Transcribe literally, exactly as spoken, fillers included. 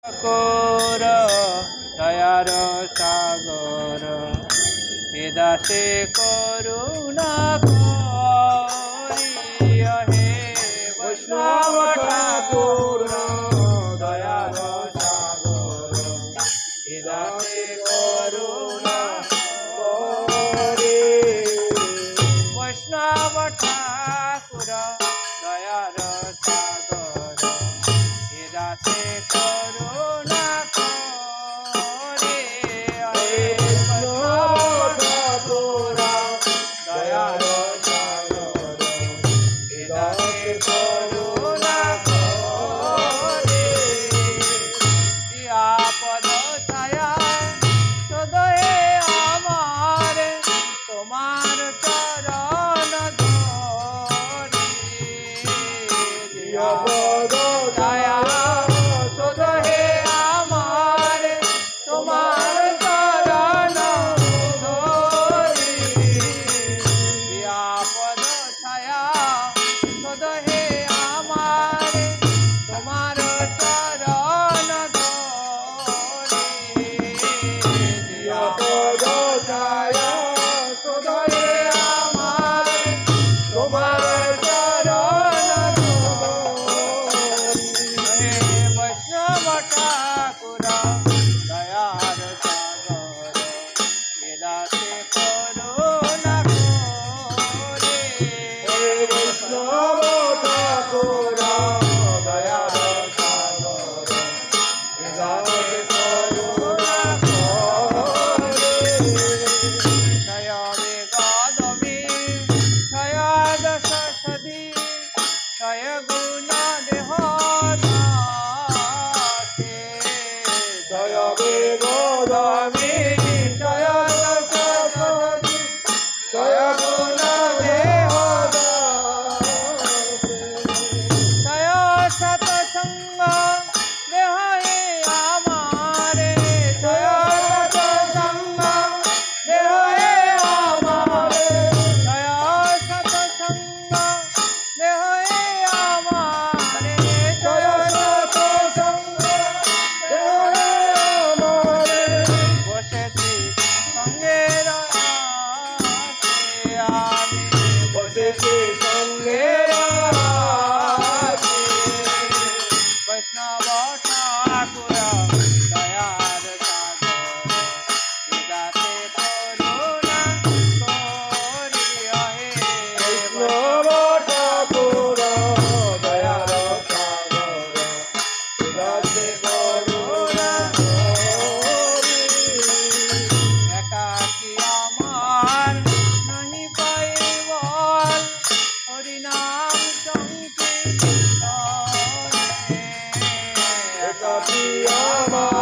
ঠাকুর দয়ার সাগর এ দাসে করুণা করিয়া হে বৈষ্ণব ঠাকুর দয়ার সাগর এ দাসে করুণা করে বৈষ্ণব ঠাকুর দয়ার সাগর এ দাসে করুণা করে বৈষ্ণব ঠাকুর দয়ার সাগর এ দাসে করুণা করে আপদ ছায়া সদয়ে আমার তোমার চরণ ধরি আপদ ছায়া সদয়ে আমার তোমার চরণ ধরি আপদ ছায়া সদয়ে আমার তোমার চরণ ধরি আপদ ছায়া সদয়ে আমার তোমার চরণ ধরি বৈষ্ণব ঠাকুর দয়ার সাগর এ দাসে করুণা করে বৈষ্ণব ঠাকুর দয়ার সাগর এ দাসে করুণা করে জয় বেগদমী জয় দশ সদী জয় গুণ দেহ দাসে জয় বেগদমী জয় দশ সদী জয় গুণ দেহ দাসে জয় সতসঙ্গ দেহ আমারে জয় সতসঙ্গ দেহ আমারে জয় সতসঙ্গ দেহ আমারে জয় সতসঙ্গ দেহ আমারে বসেছি সঙ্গের আশে আমি বসেছি সঙ্গের আশে বৈষ্ণব ঠাকুর দয়ার সাগর এ দাসে করুণা করিয়া হে বৈষ্ণব ঠাকুর দয়ার সাগর এ দাসে করুণা করি একাকী আমার নাহি পাইবল হরিনাম সংকীর্তনে একাকী আমার